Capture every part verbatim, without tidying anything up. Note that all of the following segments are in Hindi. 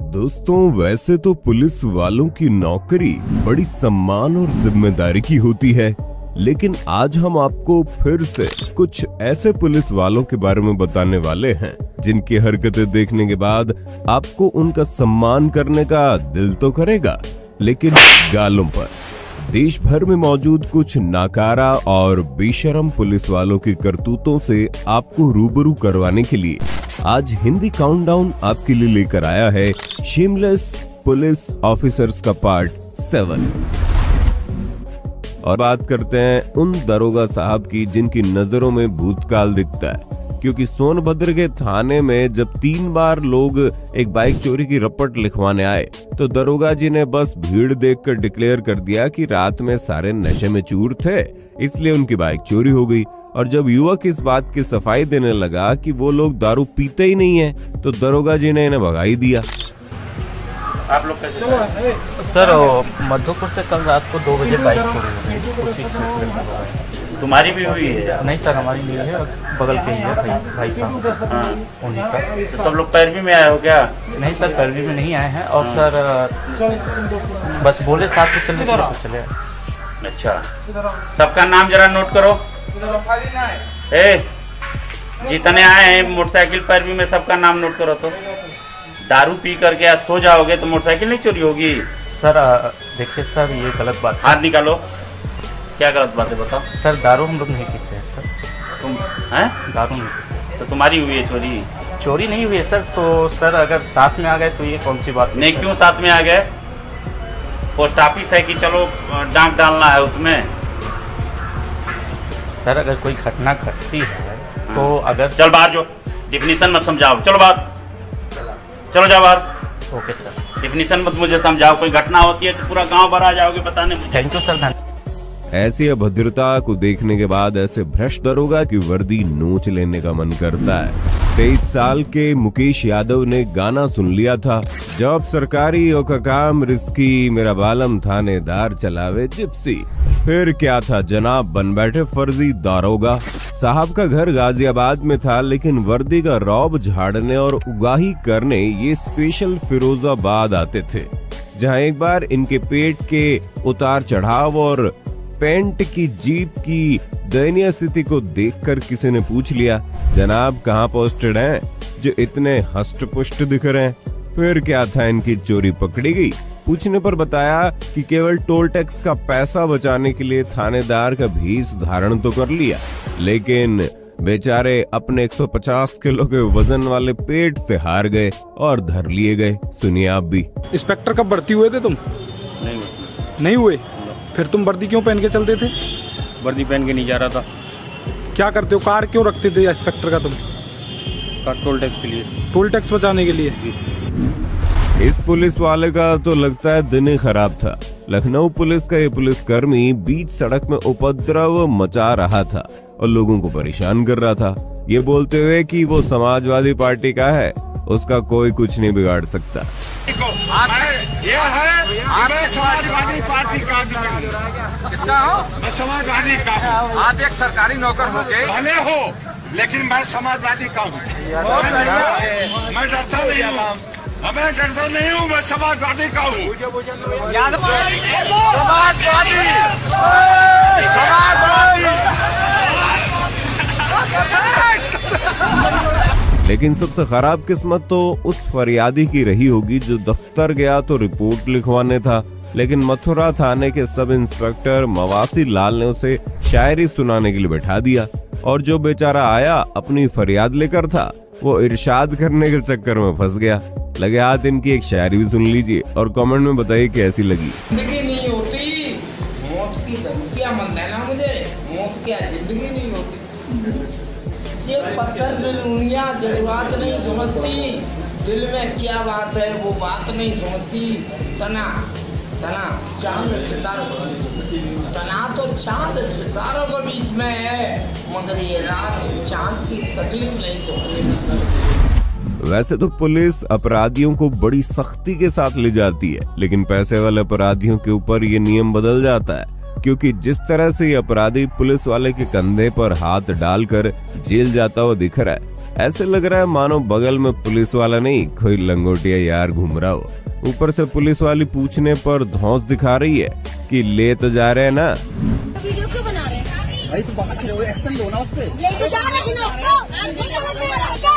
दोस्तों, वैसे तो पुलिस वालों की नौकरी बड़ी सम्मान और जिम्मेदारी की होती है, लेकिन आज हम आपको फिर से कुछ ऐसे पुलिस वालों के बारे में बताने वाले हैं जिनकी हरकतें देखने के बाद आपको उनका सम्मान करने का दिल तो करेगा, लेकिन गालों पर। देश भर में मौजूद कुछ नाकारा और बेशरम पुलिस वालों की करतूतों से आपको रूबरू करवाने के लिए आज हिंदी काउंटडाउन आपके लिए लेकर आया है शेमलेस पुलिस ऑफिसर्स का पार्ट सेवन। और बात करते हैं उन दरोगा साहब की जिनकी नजरों में भूतकाल दिखता है, क्योंकि सोनभद्र के थाने में जब तीन बार लोग एक बाइक चोरी की रपट लिखवाने आए तो दरोगा जी ने बस भीड़ देखकर डिक्लेयर कर दिया कि रात में सारे नशे में चूर थे, इसलिए उनकी बाइक चोरी हो गई। और जब युवक इस बात की सफाई देने लगा कि वो लोग दारू पीते ही नहीं है, तो दरोगा जी ने इन्हें भगा ही दिया। आप लोग कैसे सर? मधुपुर से कल रात को दो बजे बाइक चोरी हो गई, उसी सिलसिले में। तुम्हारी भी हुई है? नहीं सर, हमारी नहीं है, बगल के ही है भाई भाई साहब। हाँ, उन्हीं का। तो सब लोग पैरवी में आए हो क्या? नहीं सर, पैरवी में नहीं आए हैं। और हाँ। सर बस बोले साथ में चलने के लिए चले। अच्छा, सबका नाम जरा नोट करो। ए, जितने आए हैं मोटरसाइकिल पैरवी में सबका नाम नोट करो। तो दारू पी करके आज सो जाओगे तो मोटरसाइकिल नहीं चोरी होगी? सर देखिए सर, ये गलत बात है। हाथ निकालो। क्या गलत बात है बताओ? सर दारू हम लोग नहीं पीते हैं सर। तुम हैं? दारू नहीं पीते। तो तुम्हारी हुई है चोरी? चोरी नहीं हुई है सर। तो सर अगर साथ में आ गए तो ये कौन सी बात नहीं? क्यों साथ में आ गए? पोस्ट ऑफिस है कि चलो डांक डालना है उसमें? सर अगर कोई घटना घटती है तो अगर चल बाहर, जो डिफिनीशन मत समझाओ, चलो बाहर, चलो जाओ बाहर। Okay sir. डिफिनीशन मत मुझे समझाओ, कोई घटना होती है तो पूरा गांव भर आ जाओगे बताने। Thank you sir. ऐसी अभद्रता को देखने के बाद ऐसे भ्रष्ट दरोगा की वर्दी नोच लेने का मन करता है। तेईस साल के मुकेश यादव ने गाना सुन लिया था, जॉब सरकारी ओ का काम रिस्की, मेरा बालम थानेदार चलावे जिप्सी। फिर क्या था जनाब, बन बैठे फर्जी दारोगा। साहब का घर गाजियाबाद में था, लेकिन वर्दी का रौब झाड़ने और उगाही करने ये स्पेशल फिरोजाबाद आते थे, जहां एक बार इनके पेट के उतार चढ़ाव और पेंट की जीप की दयनीय स्थिति को देखकर किसी ने पूछ लिया, जनाब कहाँ पोस्टेड हैं जो इतने हष्ट पुष्ट दिख रहे हैं? फिर क्या था, इनकी चोरी पकड़ी गई। पूछने पर बताया कि केवल टोल टैक्स का पैसा बचाने के लिए थानेदार का भेष धारण तो कर लिया, लेकिन बेचारे अपने एक सौ पचास किलो के वजन वाले पेट से हार गए और धर लिए गए। सुनिए आप भी। इंस्पेक्टर कब भर्ती हुए थे तुम? नहीं नहीं हुए? फिर तुम वर्दी क्यों पहन के चलते थे? वर्दी पहन के नहीं जा रहा था। क्या करते हो? कार क्यों रखते थे इंस्पेक्टर का तुम? कार टोल टैक्स के लिए। टोल टैक्स बचाने के लिए? जी। इस पुलिस वाले का तो लगता है दिन ही खराब था। लखनऊ पुलिस का ये पुलिसकर्मी बीच सड़क में उपद्रव मचा रहा था और लोगों को परेशान कर रहा था, ये बोलते हुए कि वो समाजवादी पार्टी का है, उसका कोई कुछ नहीं बिगाड़ सकता। ये है मैं समाजवादी पार्टी का किसका हो? मैं समाजवादी का हूँ। आप एक सरकारी नौकर हो गए? भले हो, लेकिन मैं समाजवादी का हूँ। मैं डरता नहीं हूँ, मैं डरता नहीं हूँ, मैं समाजवादी का हूँ। लेकिन सबसे खराब किस्मत तो उस फरियादी की रही होगी जो दफ्तर गया तो रिपोर्ट लिखवाने था, लेकिन मथुरा थाने के सब इंस्पेक्टर मवासी लाल ने उसे शायरी सुनाने के लिए बैठा दिया, और जो बेचारा आया अपनी फरियाद लेकर था, वो इरशाद करने के चक्कर में फंस गया। लगे हाथ इनकी एक शायरी भी सुन लीजिए और कमेंट में बताइए कैसी लगी। जिंदगी नहीं होती, मौत की धमकियां मत देना मुझे, मौत क्या जिंदगी नहीं होती। ये पत्थर दिल उंगलियां जज्बात नहीं समझती, दिल में क्या बात है वो बात नहीं समझती। तना तना चांद सितारों के बीच, तना तो चांद सितारों के बीच में है, मगर ये रात चांद की तकलीफ नहीं समझती। वैसे तो पुलिस अपराधियों को बड़ी सख्ती के साथ ले जाती है, लेकिन पैसे वाले अपराधियों के ऊपर ये नियम बदल जाता है, क्योंकि जिस तरह से ये अपराधी पुलिस वाले के कंधे पर हाथ डालकर जेल जाता हुआ दिख रहा है, ऐसे लग रहा है मानो बगल में पुलिस वाला नहीं कोई लंगोटिया यार घूम रहा हो। ऊपर से पुलिस वाली पूछने पर धौंस दिखा रही है कि ले तो जा रहे हैं ना। वीडियो क्यों बना रहे हैं? भाई तुम बाहर खड़े हो, एक्शन लो ना उस पे। ले तो जा रहे हैं ना उसको।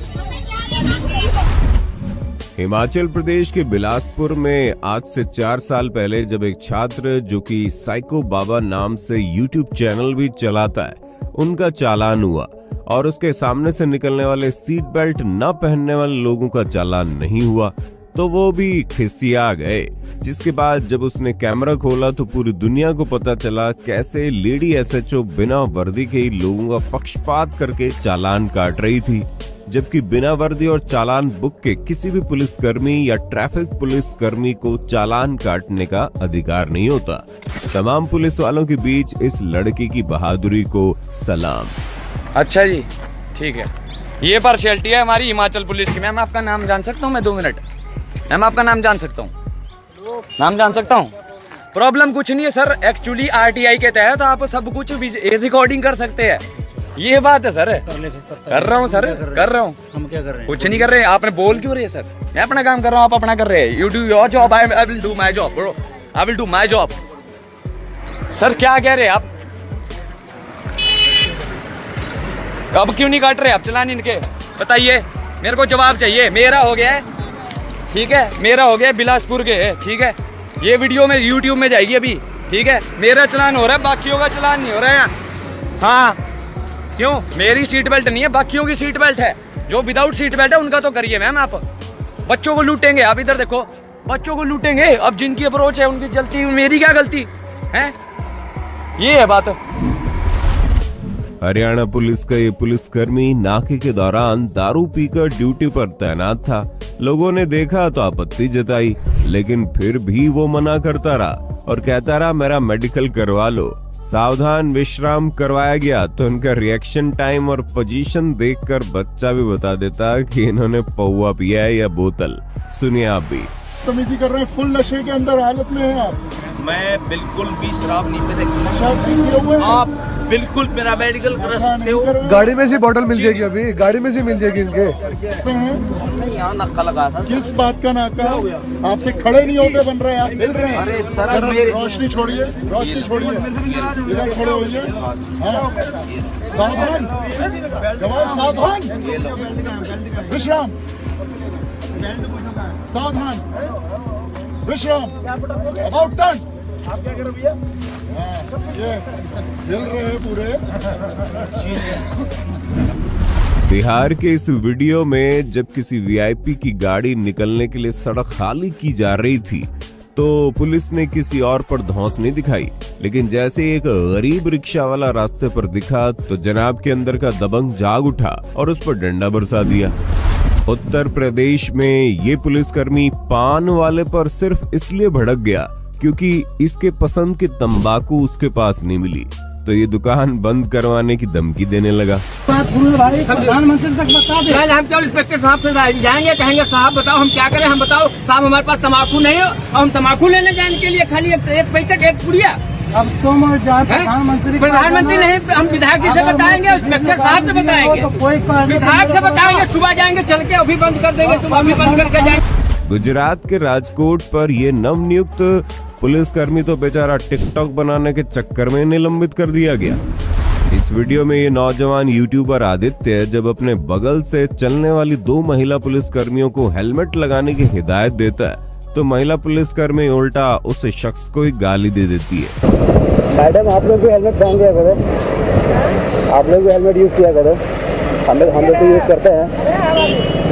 हिमाचल प्रदेश के बिलासपुर में आज से चार साल पहले जब एक छात्र जो कि साइको बाबा नाम से यूट्यूब चैनल भी चलाता है, उनका चालान हुआ और उसके सामने से निकलने वाले सीट बेल्ट न पहनने वाले लोगों का चालान नहीं हुआ तो वो भी खिसिया गए। जिसके बाद जब उसने कैमरा खोला तो पूरी दुनिया को पता चला कैसे लेडी एसएचओ बिना वर्दी के ही लोगों का पक्षपात करके चालान काट रही थी, जबकि बिना वर्दी और चालान बुक के किसी भी पुलिसकर्मी या ट्रैफिक पुलिसकर्मी को चालान काटने का अधिकार नहीं होता। तमाम पुलिस वालों के बीच इस लड़की की बहादुरी को सलाम। अच्छा जी, ठीक है। ये पार्शियलिटी है हमारी हिमाचल पुलिस की। मैम आपका नाम जान सकता हूँ मैं? दो मिनट। मैम आपका नाम जान सकता हूँ? नाम जान सकता हूँ? प्रॉब्लम कुछ नहीं है सर, एक्चुअली आरटीआई के तहत आप सब कुछ रिकॉर्डिंग कर सकते हैं। ये बात है सर। कर रहा हूँ सर, कर रहा हूँ। हम क्या कर रहे हैं? कुछ नहीं कर रहे हैं। आपने बोल क्यों रहे हैं सर? मैं अपना काम कर रहा हूँ, आप अपना कर रहे हैं। You do your job, I will do my job bro, I will do my job. Sir क्या कह रहे हैं आप? अब क्यों नहीं काट रहे आप चलान इनके? बताइए, मेरे को जवाब चाहिए। मेरा हो गया है, ठीक है, मेरा हो गया बिलासपुर के, ठीक है। ये वीडियो में यूट्यूब में जाएगी अभी, ठीक है। मेरा चलान हो रहा है, बाकियों का चलान नहीं हो रहा है। हाँ, क्यों? मेरी सीट बेल्ट नहीं है, बाकियों की सीट बेल्ट है। जो विदाउट सीट बेल्ट है उनका तो करिए मैम। आप बच्चों को लूटेंगे, आप इधर देखो, बच्चों को लूटेंगे। अब जिनकी अप्रोच है उनकी गलती, मेरी क्या गलती है? ये है बात। हरियाणा पुलिस का ये पुलिसकर्मी नाके के दौरान दारू पीकर ड्यूटी पर तैनात था। लोगों ने देखा तो आपत्ति जताई, लेकिन फिर भी वो मना करता रहा और कहता रहा मेरा मेडिकल करवा लो। सावधान विश्राम करवाया गया तो उनका रिएक्शन टाइम और पोजीशन देखकर बच्चा भी बता देता कि इन्होंने पौवा पिया है या बोतल। सुनिए आप भी। तमीज़ी कर रहे हैं, फुल नशे के अंदर हालत में हैं आप। मैं बिल्कुल भी शराब नहीं पीता। नशा नहीं किए हुए हैं आप बिल्कुल मेरा मेडिकल करा सकते हो। गाड़ी में से बोतल मिल जाएगी, अभी गाड़ी में से मिल जाएगी इनके। यहाँ नक्का लगा था। जिस बात का नाका आपसे खड़े नहीं होते बन रहे हैं, आप मिल रहे हैं। अरे सर मेरे रोशनी छोड़िए, रोशनी छोड़िए, इधर खड़े होइए। हाँ, सावधान जवान, सावधान, विश्राम, सावधान, विश्राम, अबाउट टर्न। आप क्या कर रहे भैया? ये हिल रहे हैं पूरे। बिहार के इस वीडियो में जब किसी वीआईपी की गाड़ी निकलने के लिए सड़क खाली की जा रही थी तो पुलिस ने किसी और पर धौंस नहीं दिखाई, लेकिन जैसे एक गरीब रिक्शा वाला रास्ते पर दिखा तो जनाब के अंदर का दबंग जाग उठा और उस पर डंडा बरसा दिया। उत्तर प्रदेश में ये पुलिसकर्मी पान वाले पर सिर्फ इसलिए भड़क गया क्योंकि इसके पसंद की तंबाकू उसके पास नहीं मिली, तो ये दुकान बंद करवाने की धमकी देने लगा। प्रधानमंत्री तक बता दे। हम क्या इंस्पेक्टर साहब से जाएंगे, कहेंगे साहब बताओ हम क्या करें? हम बताओ साहब हमारे पास तंबाकू नहीं हो और हम तंबाकू लेने जाने के लिए खाली एक, एक पैकेट एक पुड़िया। अब तुम प्रधानमंत्री प्रधानमंत्री नहीं, हम विधायक से बताएंगे, इंस्पेक्टर साहब से बताएंगे, विधायक से बताएंगे। सुबह जाएंगे चल के अभी बंद कर देंगे, तुम अभी बंद करके जाएंगे। गुजरात के राजकोट पर ये नवनियुक्त पुलिसकर्मी तो बेचारा टिकटॉक बनाने के चक्कर में निलंबित कर दिया गया। इस वीडियो में ये नौजवान यूट्यूबर आदित्य जब अपने बगल से चलने वाली दो महिला पुलिसकर्मियों को हेलमेट लगाने की हिदायत देता है तो महिला पुलिसकर्मी उल्टा उस शख्स को ही गाली दे देती है। मैडम आप लोग भी हेलमेट पहन लिया करो, आप लोग भी हेलमेट यूज किया करो, हम लोग हम लोग तो यूज करते हैं।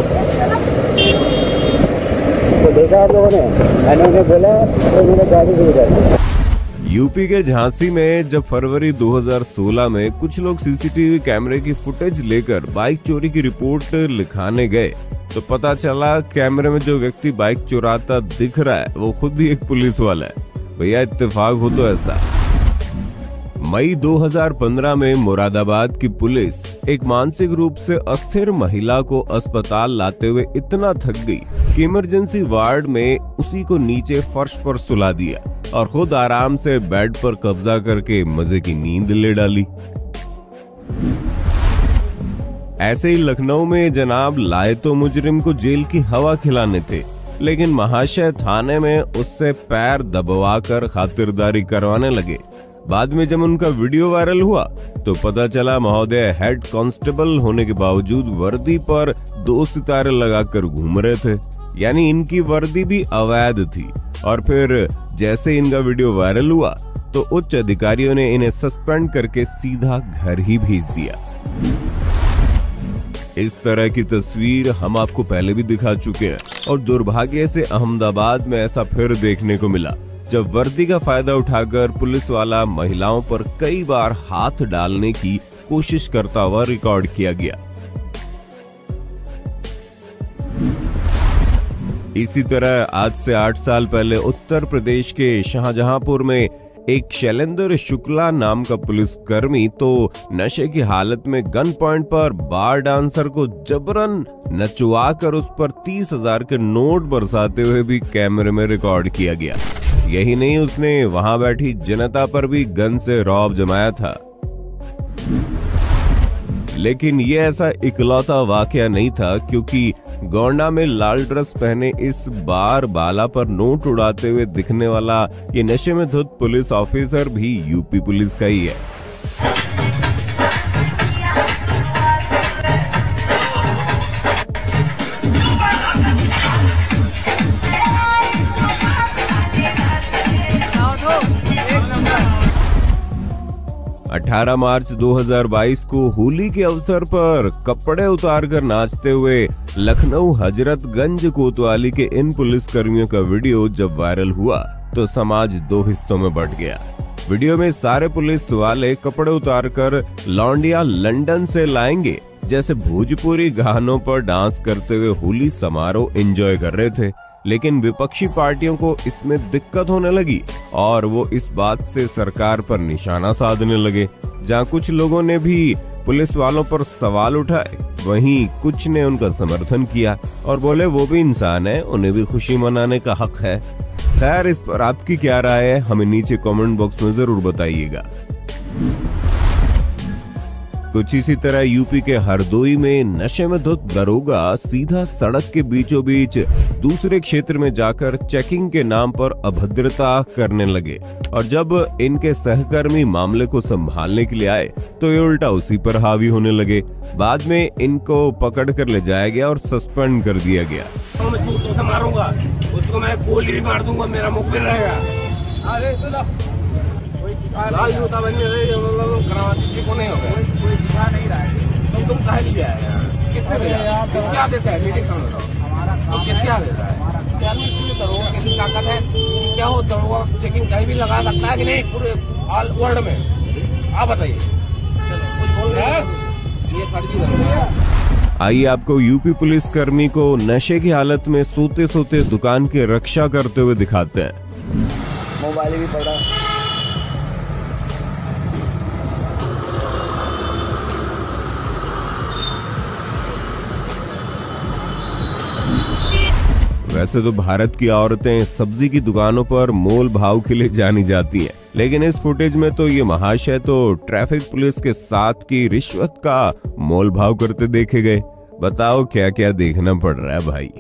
तो देखा आप लोगों ने, मैंने उन्हें बोला तो उन्होंने गाड़ी दे दी। यूपी के झांसी में जब फरवरी दो हज़ार सोलह में कुछ लोग सीसीटीवी कैमरे की फुटेज लेकर बाइक चोरी की रिपोर्ट लिखाने गए तो पता चला कैमरे में जो व्यक्ति बाइक चुराता दिख रहा है वो खुद ही एक पुलिस वाला है। भैया इत्तेफाक हो तो ऐसा। मई दो हज़ार पंद्रह में मुरादाबाद की पुलिस एक मानसिक रूप से अस्थिर महिला को अस्पताल लाते हुए इतना थक गई कि इमरजेंसी वार्ड में उसी को नीचे फर्श पर सुला दिया और खुद आराम से बेड पर कब्जा करके मजे की नींद ले डाली। ऐसे ही लखनऊ में जनाब लाए तो मुजरिम को जेल की हवा खिलाने थे, लेकिन महाशय थाने में उससे पैर दबवा कर खातिरदारी करवाने लगे। बाद में जब उनका वीडियो वायरल हुआ तो पता चला महोदय हेड कांस्टेबल होने के बावजूद वर्दी पर दो सितारे लगाकर घूम रहे थे, यानी इनकी वर्दी भी अवैध थी। और फिर जैसे इनका वीडियो वायरल हुआ तो उच्च अधिकारियों ने इन्हें सस्पेंड करके सीधा घर ही भेज दिया। इस तरह की तस्वीर हम आपको पहले भी दिखा चुके हैं और दुर्भाग्य से अहमदाबाद में ऐसा फिर देखने को मिला, जब वर्दी का फायदा उठाकर पुलिस वाला महिलाओं पर कई बार हाथ डालने की कोशिश करता हुआ रिकॉर्ड किया गया। इसी तरह आज से आठ साल पहले उत्तर प्रदेश के शाहजहांपुर में एक शैलेंद्र शुक्ला नाम का पुलिसकर्मी तो नशे की हालत में गन पॉइंट पर बार डांसर को जबरन नचवा कर उस पर तीस हजार के नोट बरसाते हुए भी कैमरे में रिकॉर्ड किया गया। यही नहीं, उसने वहां बैठी जनता पर भी गन से रौब जमाया था। लेकिन ये ऐसा इकलौता वाकया नहीं था, क्योंकि गोंडा में लाल ड्रेस पहने इस बार बाला पर नोट उड़ाते हुए दिखने वाला ये नशे में धुत पुलिस ऑफिसर भी यूपी पुलिस का ही है। अठारह मार्च दो हज़ार बाईस को होली के अवसर पर कपड़े उतारकर नाचते हुए लखनऊ हजरतगंज कोतवाली के इन पुलिसकर्मियों का वीडियो जब वायरल हुआ तो समाज दो हिस्सों में बंट गया। वीडियो में सारे पुलिस वाले कपड़े उतारकर लौंडिया लंदन से लाएंगे जैसे भोजपुरी गानों पर डांस करते हुए होली समारोह एंजॉय कर रहे थे, लेकिन विपक्षी पार्टियों को इसमें दिक्कत होने लगी और वो इस बात से सरकार पर निशाना साधने लगे। जहां कुछ लोगों ने भी पुलिस वालों पर सवाल उठाए, वहीं कुछ ने उनका समर्थन किया और बोले वो भी इंसान है, उन्हें भी खुशी मनाने का हक है। खैर, इस पर आपकी क्या राय है, हमें नीचे कमेंट बॉक्स में जरूर बताइएगा। कुछ इसी तरह यूपी के हरदोई में नशे में धुत दरोगा सीधा सड़क के बीचों बीच दूसरे क्षेत्र में जाकर चेकिंग के नाम पर अभद्रता करने लगे और जब इनके सहकर्मी मामले को संभालने के लिए आए तो ये उल्टा उसी पर हावी होने लगे। बाद में इनको पकड़ कर ले जाया गया और सस्पेंड कर दिया गया। तो मैं जूतों से मारूंगा, उसको मैं गोली भी मार दूंगा, मेरा मुख भी रहेगा। अरे लाल जूता बनने को नहीं हो गया, कोई सिखा नहीं रहा है। तुम तुम कहा नहीं आए यार, किसने भेजा? किसके आदेश है? मीटिंग समझ रहा हूँ, किसके आदेश है? क्या दरोगा कैसी ताकत है? क्या हो दरोगा चेकिंग कहीं भी लगा सकता है कि नहीं पूरे ऑल वर्ल्ड में? आप बताइए, कुछ बोल रहे हैं? ये फर्जी दरोगा। आइए आपको यूपी पुलिस कर्मी को नशे की हालत में सोते सोते दुकान की रक्षा करते हुए दिखाते हैं। मोबाइल भी पड़ा। वैसे तो भारत की औरतें सब्जी की दुकानों पर मोल भाव के लिए जानी जाती हैं, लेकिन इस फुटेज में तो ये महाशय तो ट्रैफिक पुलिस के साथ की रिश्वत का मोल भाव करते देखे गए। बताओ क्या क्या देखना पड़ रहा है भाई।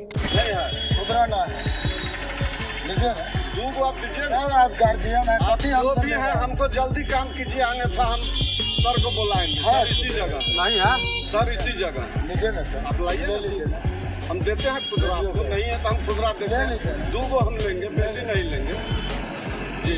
जो भी है हमको जल्दी काम कीजिए, अन्यथा हम सर को बुलाएंगे। सर इसी जगह नहीं है, सर इसी जगह लीजिए ना सर, आप लाइए, हम देते हैं खुदरा आपको, नहीं है तो हम खुदरा देते हैं। दो गो हम लेंगे, बेसी नहीं लेंगे जी,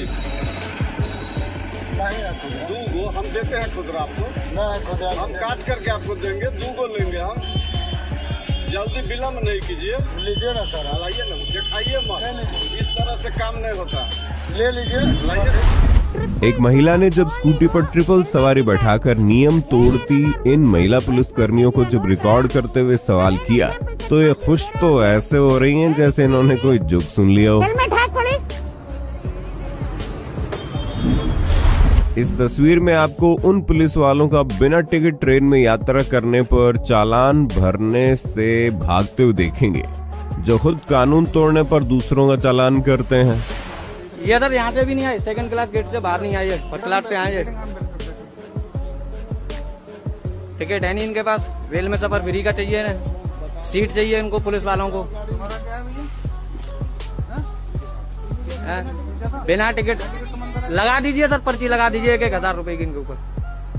दो गो हम देते हैं खुदरा आपको, हम काट करके आपको देंगे, दो गो लेंगे हम। जल्दी विलम्ब नहीं कीजिए, लीजिए ना सर, लाइए ना, दिखाइए मत, इस तरह से काम नहीं होता, ले लीजिए, लाइए। एक महिला ने जब स्कूटी पर ट्रिपल सवारी बैठाकर नियम तोड़ती इन महिला पुलिसकर्मियों को जब रिकॉर्ड करते हुए सवाल किया तो ये खुश तो ऐसे हो रही हैं जैसे इन्होंने कोई जोक सुन लिया हो। इस तस्वीर में आपको उन पुलिस वालों का बिना टिकट ट्रेन में यात्रा करने पर चालान भरने से भागते हुए देखेंगे, जो खुद कानून तोड़ने पर दूसरों का चालान करते हैं। ये सर यहाँ से भी नहीं आए, सेकंड क्लास गेट से बाहर नहीं आए, फर्स्ट क्लास से आए। टिकट है नहीं इनके पास, रेल में सफर फ्री का चाहिए ना, सीट चाहिए इनको पुलिस वालों को। है? बिना टिकट लगा दीजिए सर, पर्ची लगा दीजिए एक एक हजार रुपए की इनके ऊपर।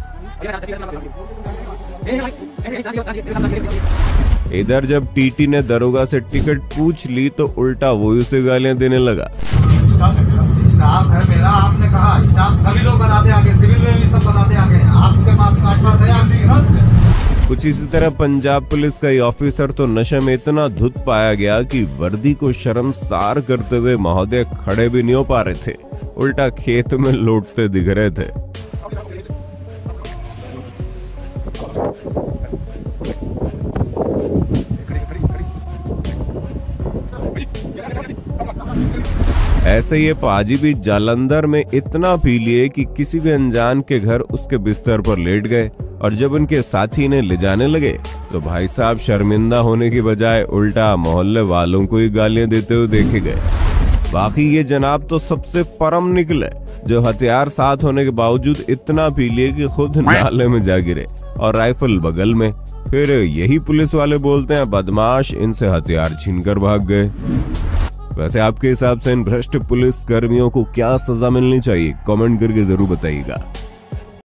इधर जब टीटी ने दरोगा से टिकट पूछ ली तो उल्टा वो उसे गालियां देने लगा। स्टाफ है मेरा, आपने कहा स्टाफ सभी लोग बताते आगे, सिविल में भी सब बताते आगे, आपके पास कार्ड पास है आप। कुछ इसी तरह पंजाब पुलिस का ये ऑफिसर तो नशे में इतना धुत पाया गया कि वर्दी को शर्मसार करते हुए महोदय खड़े भी नहीं हो पा रहे थे, उल्टा खेत में लौटते दिख रहे थे। ऐसे ये पाजी भी जालंधर में इतना पी लिए कि किसी भी अनजान के घर उसके बिस्तर पर लेट गए, और जब उनके साथी ने ले जाने लगे तो भाई साहब शर्मिंदा होने की बजाय उल्टा मोहल्ले वालों को ही गालियां देते हुए देखे गए। बाकी ये जनाब तो सबसे परम निकले, जो हथियार साथ होने के बावजूद इतना पी लिए कि खुद नाले में जा गिरे और राइफल बगल में। फिर यही पुलिस वाले बोलते हैं बदमाश इनसे हथियार छीनकर भाग गए। वैसे आपके हिसाब से इन भ्रष्ट पुलिस कर्मियों को क्या सजा मिलनी चाहिए, कमेंट करके जरूर बताइएगा।